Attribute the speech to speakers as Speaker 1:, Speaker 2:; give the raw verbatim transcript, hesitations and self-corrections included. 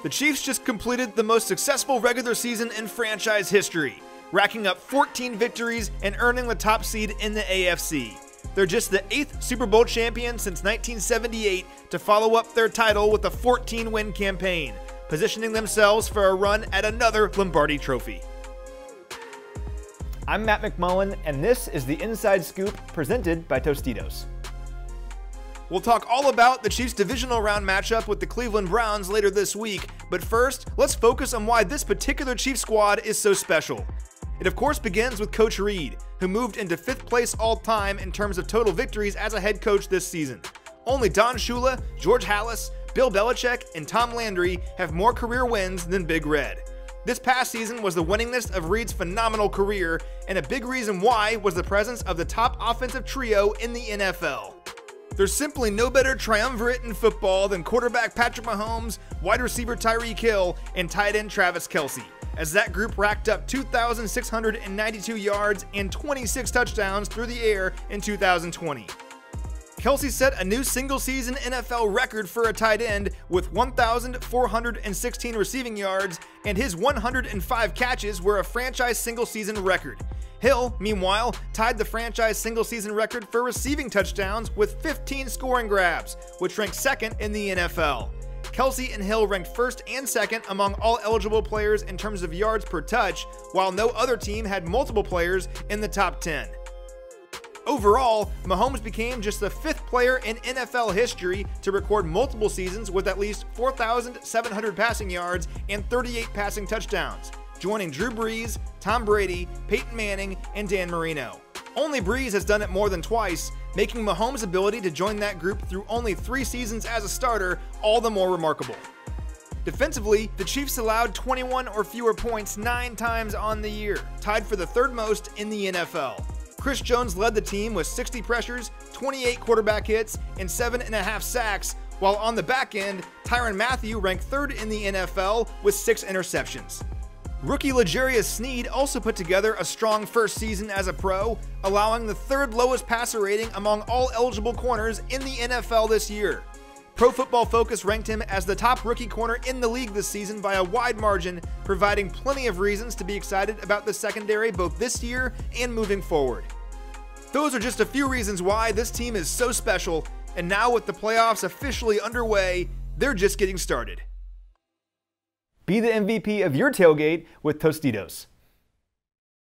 Speaker 1: The Chiefs just completed the most successful regular season in franchise history, racking up fourteen victories and earning the top seed in the A F C. They're just the eighth Super Bowl champion since nineteen seventy-eight to follow up their title with a fourteen win campaign, positioning themselves for a run at another Lombardi Trophy.
Speaker 2: I'm Matt McMullen, and this is the Inside Scoop presented by Tostitos.
Speaker 1: We'll talk all about the Chiefs' divisional round matchup with the Cleveland Browns later this week, but first, let's focus on why this particular Chiefs squad is so special. It of course begins with Coach Reid, who moved into fifth place all-time in terms of total victories as a head coach this season. Only Don Shula, George Halas, Bill Belichick, and Tom Landry have more career wins than Big Red. This past season was the winningest of Reid's phenomenal career, and a big reason why was the presence of the top offensive trio in the N F L. There's simply no better triumvirate in football than quarterback Patrick Mahomes, wide receiver Tyreek Hill, and tight end Travis Kelce, as that group racked up two thousand six hundred ninety-two yards and twenty-six touchdowns through the air in two thousand twenty. Kelce set a new single-season N F L record for a tight end with one thousand four hundred sixteen receiving yards, and his one hundred five catches were a franchise single-season record. Hill, meanwhile, tied the franchise single-season record for receiving touchdowns with fifteen scoring grabs, which ranked second in the N F L. Kelce and Hill ranked first and second among all eligible players in terms of yards per touch, while no other team had multiple players in the top ten. Overall, Mahomes became just the fifth player in N F L history to record multiple seasons with at least four thousand seven hundred passing yards and thirty-eight passing touchdowns, joining Drew Brees, Tom Brady, Peyton Manning, and Dan Marino. Only Brees has done it more than twice, making Mahomes' ability to join that group through only three seasons as a starter all the more remarkable. Defensively, the Chiefs allowed twenty-one or fewer points nine times on the year, tied for the third most in the N F L. Chris Jones led the team with sixty pressures, twenty-eight quarterback hits, and seven and a half sacks, while on the back end, Tyrann Mathieu ranked third in the N F L with six interceptions. Rookie L'Jarius Sneed also put together a strong first season as a pro, allowing the third lowest passer rating among all eligible corners in the N F L this year. Pro Football Focus ranked him as the top rookie corner in the league this season by a wide margin, providing plenty of reasons to be excited about the secondary both this year and moving forward. Those are just a few reasons why this team is so special, and now with the playoffs officially underway, they're just getting started.
Speaker 2: Be the M V P of your tailgate with Tostitos.